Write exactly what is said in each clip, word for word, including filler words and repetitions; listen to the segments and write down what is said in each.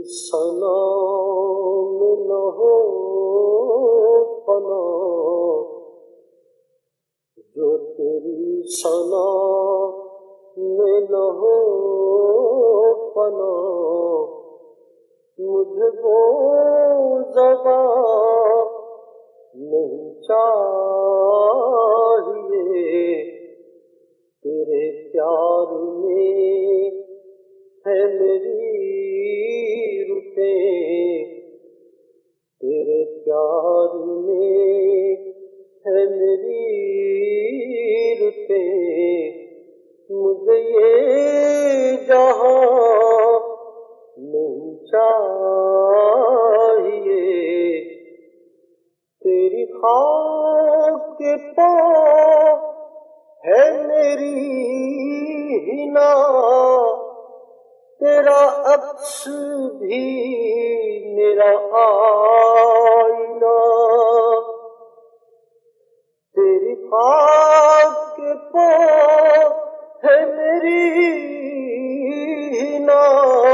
ثنا میں نہ ہو فنا، جو تیری ثنا میں نہ ہو فنا، مجھے وہ زبان نہیں چاہیے، تیرے پیار میں ہے میری رتیں، تیرے پیار میں ہے میری رتیں، مجھے یہ جہاں نہیں چاہیے، تیری خاک کے پاؤں ہے میری ہنا، تیرا عکس بھی میرا آئینہ، تیری خاک کے پاؤں ہے میری ہنا،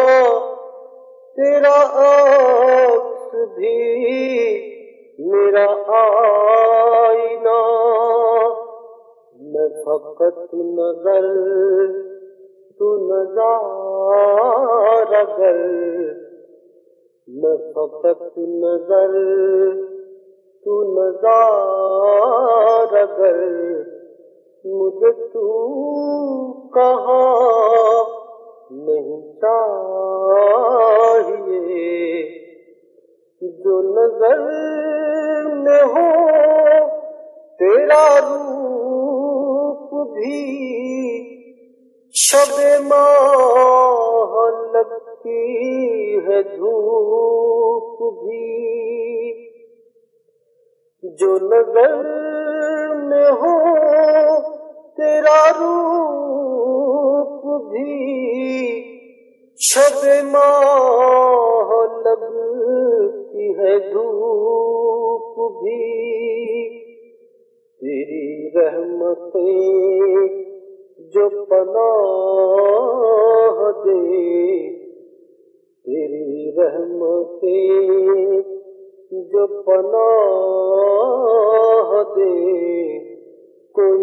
تیرا عکس بھی میرا آئینہ، میں فقط نظر تو نظارہ گر، میں فقط نظر تو نظارہ گر، مجھے تو کہاں نہیں چاہیے، جو نظر میں ہو تیرا روپ بھی، شب ماہ لگتی ہے دھوپ بھی، جو نظر میں ہو تیرا روپ بھی، شب ماہ لگتی ہے دھوپ بھی، تیری رحمتیں جو پناہ دے، تیری رحمتیں جو پناہ دے، کوئی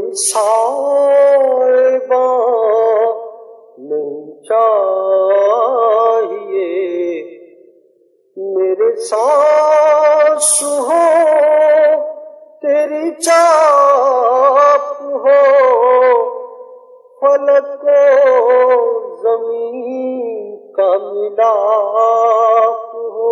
سائباں نہیں چاہیے، میرے سانس ہو تیری چاپ ہو، فلک و زمین کا ملاپ ہو،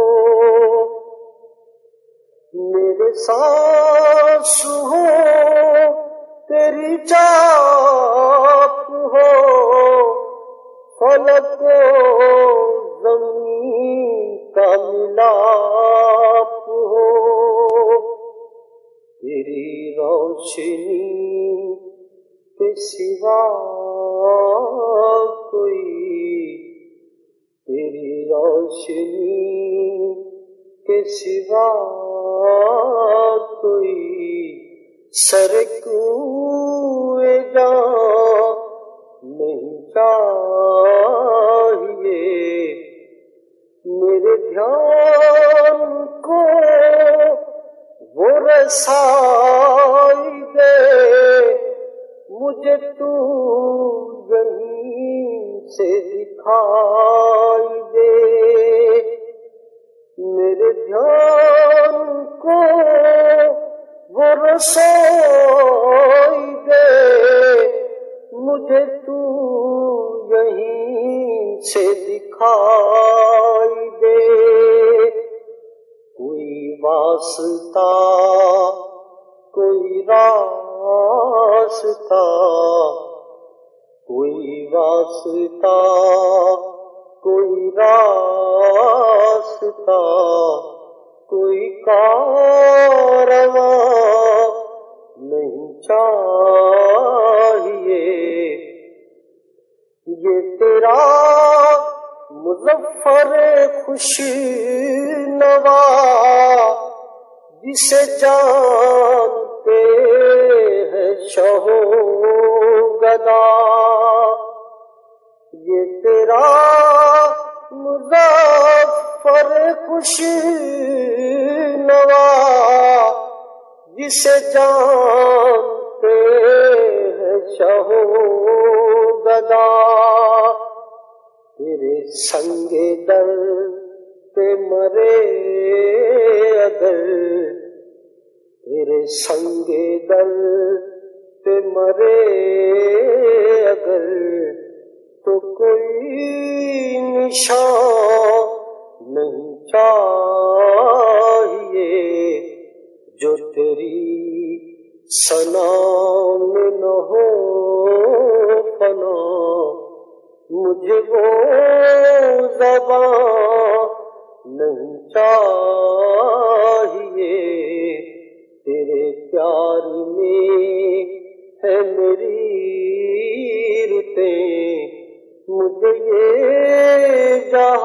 میرے سانس ہو تیری چاپ ہو، فلک و زمین کا ملاپ ہو، تیری روشنی کے سوا کوئی، تیری روشنی کے سوا کوئی سر کوئے جاں نہیں چاہیے، میرے دھیان کو وہ رسائی دے، مجھے تو یہیں سے دکھائی دے، میرے دھیان کو وہ رسائی دے، مجھے تو یہیں سے دکھائی دے، کوئی واسطہ کوئی راستہ، کوئی واسطہ کوئی راستہ، کوئی کارواں نہیں چاہیے، یہ تیرا مظفر خوش نوا، جسے جانتے ہیں شاہ و گدا، یہ تیرا مظفر سفر خوش نوا جسے جانتے ہیں شاہ گدا، تیرے سنگ در پہ مرے اگر، تیرے سنگ در پہ مرے اگر، تو کوئی نشان نہیں چاہیے جو تیری ثنا میں نہ ہو فنا، مجھے وہ زبان نہیں چاہیے، تیرے پیار میں ہے میری رتیں، مجھے یہ جہاں